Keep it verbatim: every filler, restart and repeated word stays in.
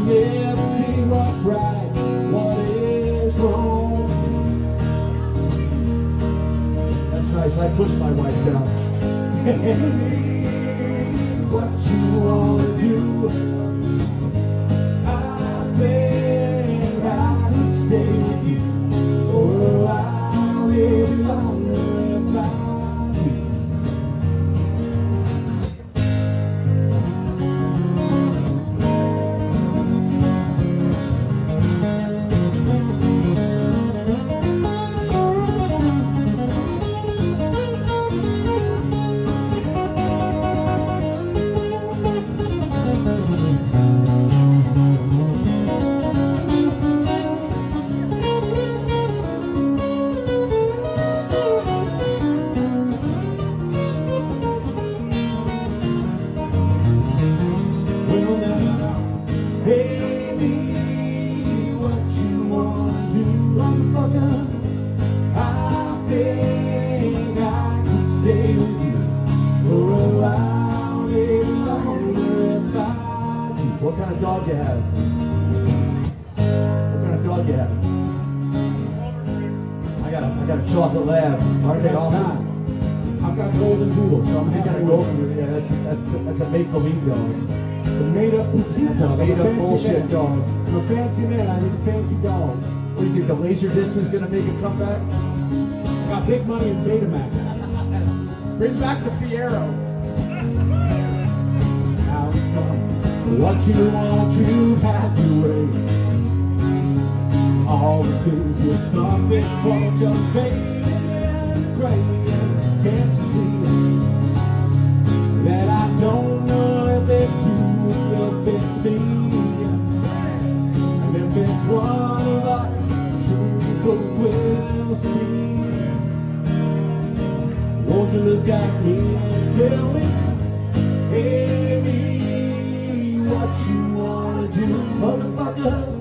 never see what's right, what is wrong. That's nice. I pushed my wife down. What you wanna do? I think I could stay with you for a while, maybe longer if I do. Baby, what you wanna do, motherfucker? I think I can stay with you for a while, maybe longer if I do. What kind of dog you have? What kind of dog you have? I got a, I got a chocolate lab. Aren't they awesome? I've got golden doodles, so I'm You got a happy with golden, yeah, that's, that's, that's a make-believe dog. the made-up boutique That's a dog. made-up I'm fancy bullshit man. dog. I'm a fancy man, I need a fancy dog. What do you think, the laser disc is going to make a comeback? I got big money in Betamax. Bring back the Fiero. Now we come. What you want, you had to wait. All the things you thought before just faded and gray. Can't you see that I don't know if it's you, if it's me, and if it's one of us, you both will see. Won't you look at me and tell me, hey, me, what you wanna do, motherfucker?